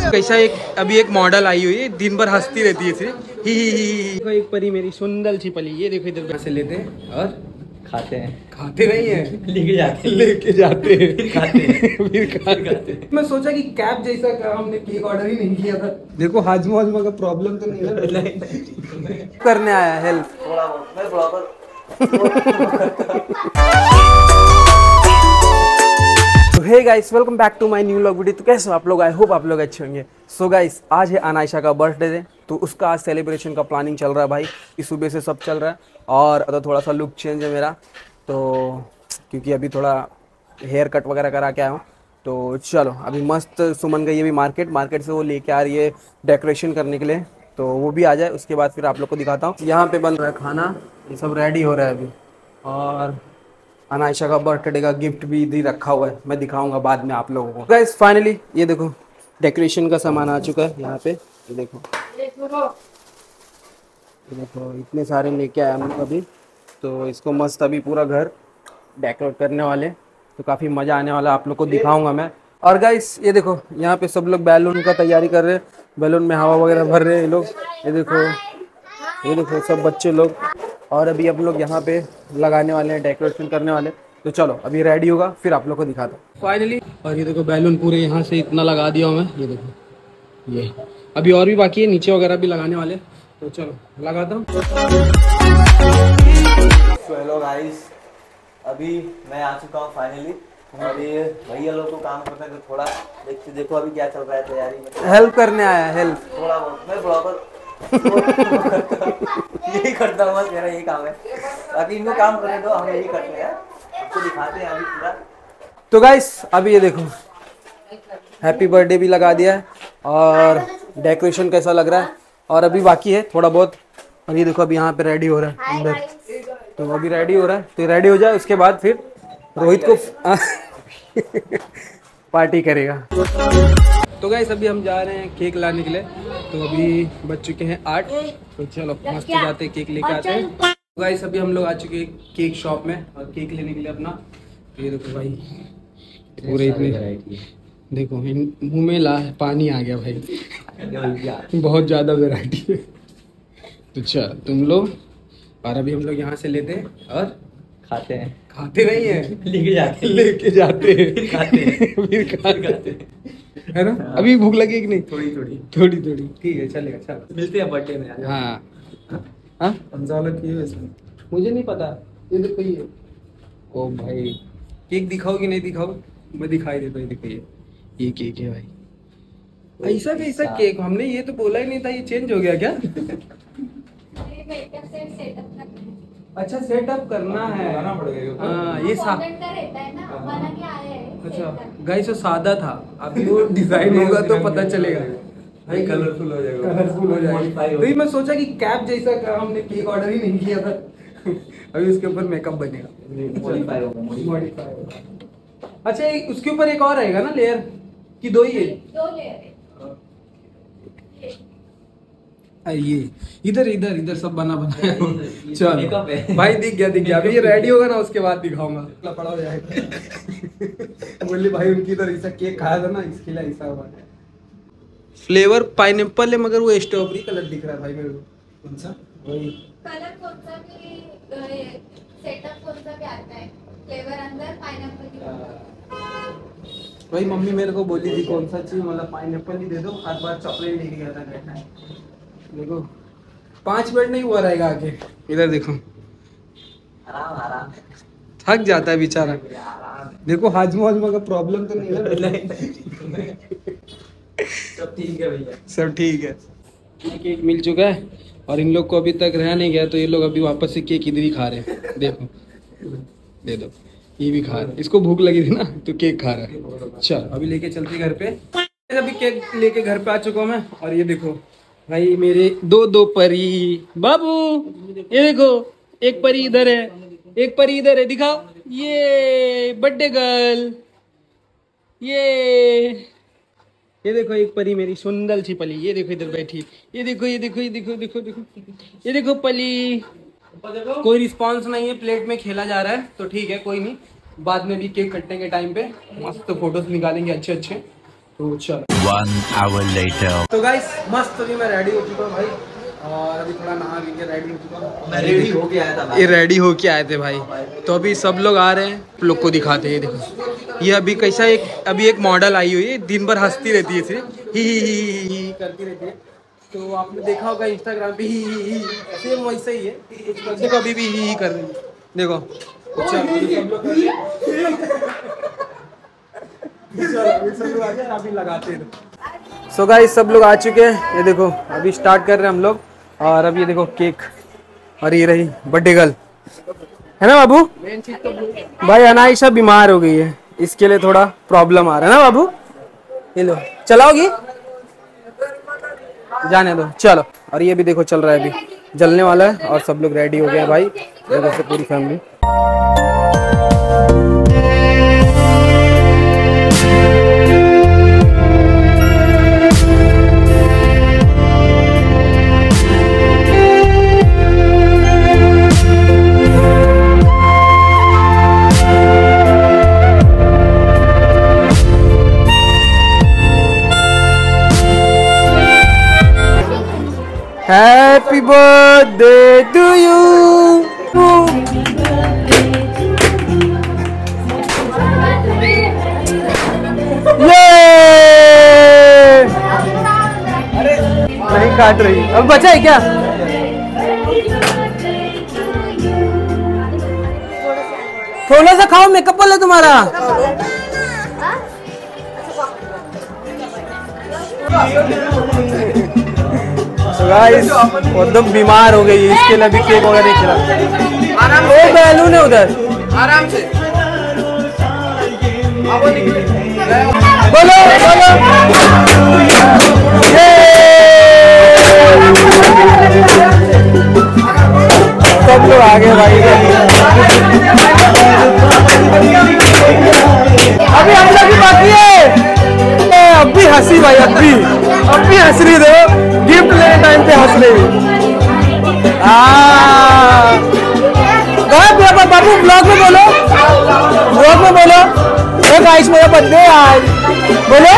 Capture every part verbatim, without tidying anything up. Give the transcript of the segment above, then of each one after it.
कैसा एक अभी एक मॉडल आई हुई है, दिन भर हंसती रहती है सिर्फ ही ही ही। देखो एक परी मेरी सुंदर सी पली, ये देखो इधर से लेते हैं और खाते हैं। खाते नहीं है, लेके जाते हैं। लेके जाते हैं, फिर खाते हैं। फिर खाते हैं। मैं सोचा कि कैब जैसा का हमने केक ऑर्डर ही नहीं किया था। देखो हाजमा हाजमा का प्रॉब्लम तो नहीं है। नहीं करने आया हेल्प थोड़ा बहुत मैं बराबर। Hey guys, welcome back to my new vlog video. तो कैसे हो आप लोग? आई होप आप लोग अच्छे होंगे। सो गाइस, आज है अनायशा का बर्थडे, तो उसका आज सेलिब्रेशन का प्लानिंग चल रहा है भाई। इस सुबह से सब चल रहा है और तो थोड़ा सा लुक चेंज है मेरा, तो क्योंकि अभी थोड़ा हेयर कट वगैरह करा के आया हूँ। तो चलो अभी मस्त सुमन गई है अभी मार्केट मार्केट से वो लेके आ रही है डेकोरेशन करने के लिए, तो वो भी आ जाए, उसके बाद फिर आप लोग को दिखाता हूँ। यहाँ पे बन रहा है खाना, ये सब रेडी हो रहा है अभी, और अनायशा का बर्थडे का गिफ्ट भी इधर रखा हुआ है, मैं दिखाऊंगा बाद में आप लोगों को। गाइस फाइनली ये देखो डेकोरेशन का सामान आ चुका है यहाँ पे, ये देखो ये देखो इतने सारे लेके आया हम लोग अभी। तो इसको मस्त अभी पूरा घर डेकोरेट करने वाले, तो काफ़ी मज़ा आने वाला, आप लोग को दिखाऊंगा मैं। और गाइस ये देखो यहाँ पे सब लोग बैलून का तैयारी कर रहे हैं, बैलून में हवा वगैरह भर रहे हैं ये लोग, ये देखो ये देखो सब बच्चे लोग। और अभी हम लोग यहाँ पे लगाने वाले हैं, डेकोरेशन करने वाले। तो चलो अभी रेडी होगा फिर आप लोग को दिखाता हूँ फाइनली। और ये देखो बैलून पूरे यहाँ से इतना लगा दिया हूँ मैं, ये देखो ये अभी और भी बाकी है, नीचे वगैरह भी लगाने वाले। तो चलो लगाता हूँ। सो हेलो गाइस, अभी मैं आ चुका हूँ फाइनली। और ये भैया लोग को काम करते हैं, तो थोड़ा देखते देखो अभी क्या चल रहा है तैयारी में। हेल्प करने आया, हेल्प थोड़ा बहुत मैं बराबर यही करता हूँ, बस मेरा यही काम है। बाकी इनको काम करने दो, हम यही करते हैं, आपको दिखाते हैं अभी पूरा। तो गाइस अभी ये देखो हैप्पी बर्थडे भी लगा दिया है और डेकोरेशन कैसा लग रहा है, और अभी बाकी है थोड़ा बहुत। और ये देखो अभी यहाँ पे रेडी हो रहा है अंदर, तो अभी रेडी हो रहा है, तो रेडी हो जाए उसके बाद फिर रोहित को पार्टी करेगा। तो गाइस अभी हम जा रहे हैं केक लाने के लिए, तो अभी बज चुके हैं आठ, तो चलो मस्त जाते हैं केक लेके आते हैं। तो गाइस अभी हम लोग आ चुके हैं केक शॉप में और केक लेने के लिए अपना। तो ये देखो भाई पूरे इतने देखो मुंह में ला पानी आ गया भाई, बहुत ज़्यादा वैरायटी है। तो चल तुम लोग, और अभी हम लोग यहाँ से लेते हैं और खाते हैं। खाते नहीं है, लेके जाते हैं। लेके जाते हैं, फिर खाते हैं। फिर खाते हैं, है ना? अभी भूख लगी कि नहीं? थोड़ी थोड़ी थोड़ी थोड़ी ठीक है, चलेगा चलो मिलते हैं बर्थडे में। हाँ हाँ मुझे नहीं पता, ये देखो ये ओ भाई केक दिखाओ कि नहीं दिखाओ? मैं दिखाई देता हूँ, देखो ये ये केक है भाई। ऐसा कैसा केक? हमने ये तो बोला ही नहीं था, ये चेंज हो गया क्या? अच्छा सेटअप करना है, हाँ ये सा अच्छा गाइस वो सादा था, अभी वो डिजाइन होगा तो पता चलेगा भाई, कलरफुल हो जाएगा, कलरफुल हो जाएगा। तो मैं सोचा कि कैप जैसा का हमने केक ऑर्डर ही नहीं किया था। अभी उसके ऊपर मेकअप बनेगा, मॉडिफाई होगा, मॉडिफाई होगा। अच्छा एक उसके ऊपर एक और रहेगा ना लेयर, कि दो ही है? दो लेयर है। ये इधर इधर इधर सब बना बनाया चल भाई, दिख गया दिख गया। अभी ये रेडी होगा ना उसके बाद दिखाऊंगा, लपड़ा हो जाएगा। बोली भाई उनकी इधर ऐसा केक खाया था ना, इसके लिए ऐसा हुआ है। फ्लेवर पाइनएप्पल है, मगर वो स्ट्रॉबेरी कलर दिख रहा है भाई मेरे को। कौन सा? वही कलर कौन सा भी, सेटअप कौन सा भी आता है, फ्लेवर अंदर पाइनएप्पल की। भाई मम्मी मेरे को बोली थी कौन सा चाहिए, मतलब पाइनएप्पल ही दे दो, हर बार चॉकलेट लेके गया था बैठा। देखो पाँच मिनट नहीं हुआ रहेगा आगे, इधर देखो आराम आराम थक जाता है बेचारा। देखो हाजमा हाजमा का प्रॉब्लम तो नहीं है? सब ठीक है भैया, सब ठीक है। केक मिल चुका है और इन लोग को अभी तक रहा नहीं गया, तो ये लोग अभी वापस से केक इधर ही खा रहे हैं। देखो दे दो, ये भी खा रहा है, इसको भूख लगी थी ना तो केक खा रहा है। चल अभी लेके चलते घर पे। अभी केक लेके घर पे आ चुका हूँ मैं, और ये देखो भाई मेरे दो दो परी बाबू, ये देखो एक परी इधर है, एक परी इधर है, दिखाओ ये बर्थडे गर्ल, ये ये देखो एक परी मेरी सुंदर सी पली, ये देखो इधर बैठी, ये देखो ये देखो ये देखो देखो देखो ये देखो पली। कोई रिस्पांस नहीं है, प्लेट में खेला जा रहा है, तो ठीक है कोई नहीं, बाद में भी केक कटने के टाइम पे मस्त फोटोज निकालेंगे अच्छे अच्छे। तो चलो। One hour later. तो गाइस मस्त अभी मैं रेडी हो चुका हूँ भाई, और अभी थोड़ा नहा के रेडी हो चुका हूँ। मैं रेडी होके आया था ये रेडी होके आए थे भाई, तो अभी सब लोग आ रहे हैं, लोग को दिखाते हैं। देखो ये अभी कैसा एक अभी एक मॉडल आई हुई है, दिन भर हंसती रहती है, सिर्फ ही ही ही ही ही करती रहती है। तो आपने देखा होगा इंस्टाग्राम पे ही ही ही सेम वैसे ही है। देखो अभी भी ही ही कर रही है, देखो। चलो सब लोग सब लोग आ जाए, अभी लगाते हैं। सो गाइस सब लोग आ चुके हैं, ये देखो अभी स्टार्ट कर रहे हैं हम लोग। और अब ये देखो केक, और ये रही बर्थडे गर्ल, है ना बाबू? मेन चीज तो भाई अनाइशा बीमार हो गई है, इसके लिए थोड़ा प्रॉब्लम आ रहा है ना बाबू? ये लो, चलाओगी? जाने दो, चलो। और ये भी देखो चल रहा है, अभी जलने वाला है, और सब लोग रेडी हो गए हैं भाई, देखो से पूरी family. Happy birthday to you. ये नहीं काट रही, अब बचा है क्या? थोड़ा सा खाओ, मेकअप वाला तुम्हारा। गाइस एकदम बीमार हो गई, इसके लिए अभी केक वगैरह नहीं खिला। आराम से, बैलून है उधर, आराम से बोलो बोलो। सब लोग आगे भाई, अभी हम लोग की बाकी है। अब भी हंसी भाई, अब भी अब भी हंस रही, दो गिफ्ट लेने टाइम पे हंस रही। बाबू ब्लॉग में बोलो, ब्लॉग में बोलो, गाइस मेरा बर्थडे आज बोलो।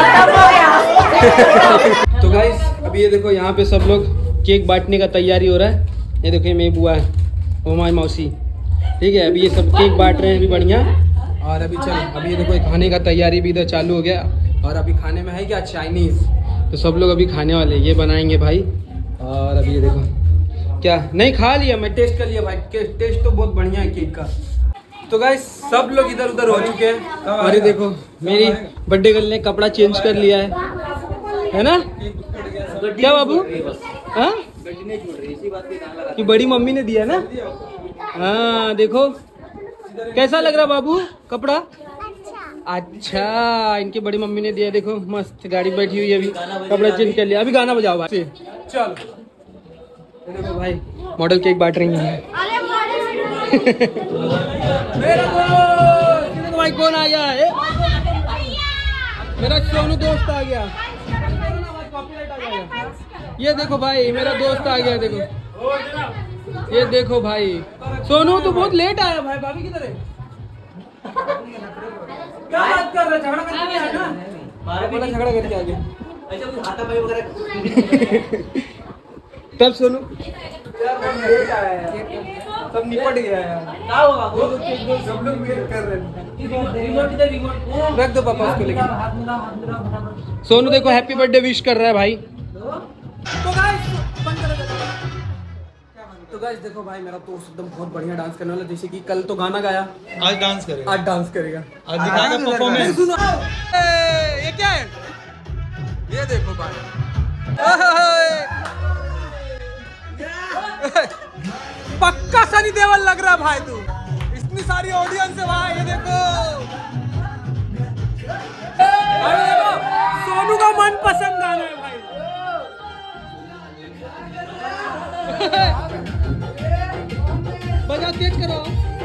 तो गाइस अभी ये देखो यहाँ पे सब लोग केक बांटने का तैयारी हो रहा है। ये देखो मेरी बुआ है, वो हमारी मौसी, ठीक है। अभी ये सब केक बांट रहे हैं, अभी बढ़िया। और अभी चल अभी ये देखो खाने का तैयारी भी इधर चालू हो गया। और अभी खाने में है क्या, चाइनीज। तो सब लोग अभी खाने वाले ये बनाएंगे भाई। और अभी ये देखो क्या नहीं खा लिया, मैं टेस्ट कर लिया भाई, टेस्ट तो बहुत बढ़िया है केक का। तो गाइस सब लोग इधर उधर हो चुके हैं। और ये देखो मेरी बर्थडे गर्ल ने कपड़ा चेंज कर लिया है, है ना? क्या बाबू? हाँ कि बड़ी मम्मी ने दिया ना? हाँ देखो कैसा लग रहा बाबू कपड़ा? अच्छा इनकी बड़ी मम्मी ने दिया, देखो मस्त गाड़ी बैठी हुई है, अभी कपड़ा चेंज कर लिया। अभी गाना बजाओ भाई, चलो। देखो भाई मॉडल केक बांट रही है। मेरा दोस्त भाई कौन आ गया है? मेरा सोनू दोस्त आ गया। ये देखो भाई मेरा दोस्त आ गया, देखो ये देखो भाई। सोनू तो बहुत लेट आया भाई, भाभी किधर है? क्या बात कर रहे, झगड़ा करके आया ना? बोला झगड़ा करके आ गया। तब सोनू सब निपट गया यार। सब लोग वेट कर रहे हैं। रख दो पापा उसको लेके। सोनू देखो हैप्पी बर्थडे विश कर रहा है भाई। तो गाइस तो गाइस देखो भाई मेरा दोस्त एकदम बहुत बढ़िया डांस करने वाला, जैसे कि कल तो गाना गाया, आज डांस करेगा। आज डांस करेगा, आज दिखाएगा परफॉर्मेंस। सुनो ये क्या है, ये देखो भाई पक्का सनी देओल लग रहा भाई तू, इतनी सारी ऑडियंस है भाई। ये देखो अरे देखो सोनू का मन पसंद गाना है भाई। बजा तेज करो।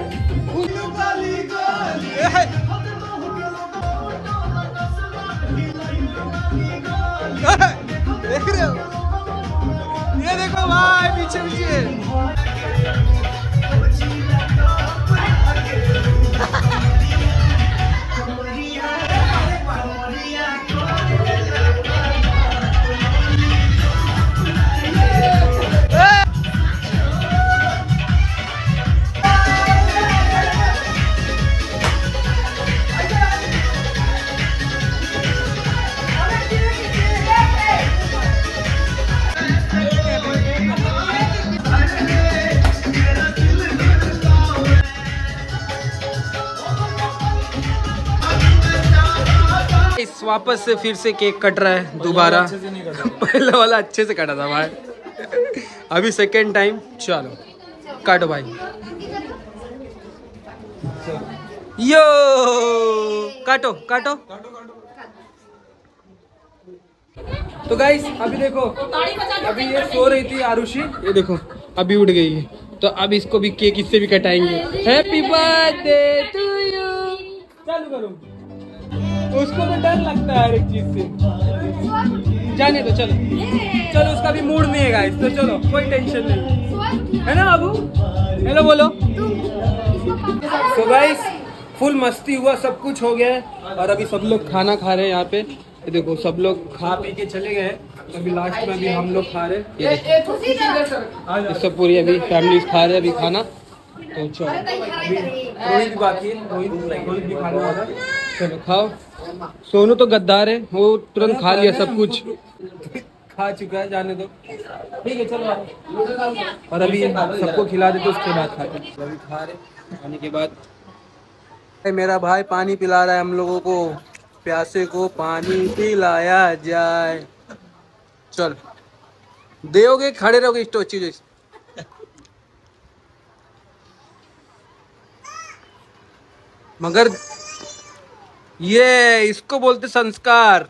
देख रहे हो, ये देखो भाई पीछे पीछे। वापस से फिर से केक कट रहा है दोबारा। पहले वाला अच्छे से कटा था भाई, अभी सेकेंड टाइम। चलो काटो भाई। यो काटो काटो। तो गाइस अभी देखो, अभी ये सो रही थी आरुषि, ये देखो अभी उठ गई है। तो अब इसको भी केक इससे भी कटाएंगे। Happy birthday to you. चालू करो। उसको तो डर लगता है हर एक चीज से। जाने दो, चलो चलो, उसका भी मूड नहीं है गाइस, तो चलो कोई टेंशन नहीं है ना बाबू। हेलो बोलो। तो गाइस फुल मस्ती हुआ, सब कुछ हो गया है और अभी सब लोग खाना खा रहे हैं यहाँ पे। ये देखो सब लोग खा पी के चले गए हैं, अभी लास्ट में अभी हम लोग खा रहे हैं। ये देखो ये सब पूरी अभी फैमिली खा रहे हैं अभी खाना। तो चलो रोहित भी बाकी है, रोहित रोहित भी खाने वाला। चलो खाओ। सोनू तो गद्दार है, वो तुरंत खा लिया सब कुछ, खा चुका है, जाने दो। ठीक है चलो, और अभी सबको खिला देते उसके बाद खाते। अभी खा रहे, खाने के बाद मेरा भाई पानी पिला रहा है हम लोगों को। प्यासे को पानी पिलाया जाए। चल दोगे, खड़े रहोगे स्टोची जैसे। मगर ये इसको बोलते संस्कार।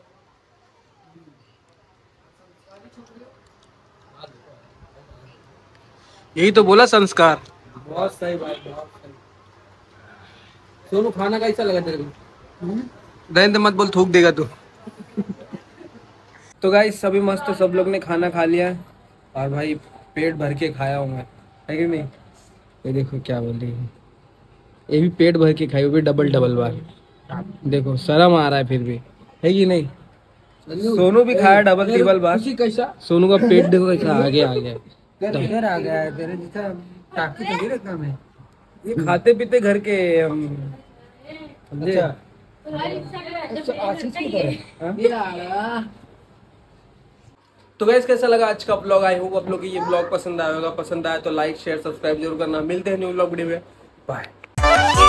यही तो बोला संस्कार। बहुत सही बात, बहुत सही। सोनू खाना कैसा लगा तेरे को? दहेंद्र मत बोल, थूक देगा तू। तो गाइस सभी मस्त, सब लोग ने खाना खा लिया और भाई पेट भर के खाया हूँ मैं, है कि नहीं? ये देखो क्या बोल रही है, ये भी पेट भर के खाई, वो भी डबल डबल बार। देखो शर्म आ रहा है फिर भी, है कि नहीं? सोनू भी खाया डबल ट्रिपल बार। कैसा सोनू का पेट देखो कैसा आगे आ गया, इधर आ गया है। तेरे जैसा ताकत नहीं रखा मैं, ये खाते पीते घर के हम समझे। तो गाइस कैसा लगा आज का ब्लॉग? आई होप आप लोग को ये ब्लॉग पसंद आया होगा। पसंद आया तो लाइक शेयर सब्सक्राइब जरूर करना। मिलते हैं न्यू ब्लॉग वीडियो में, बाय।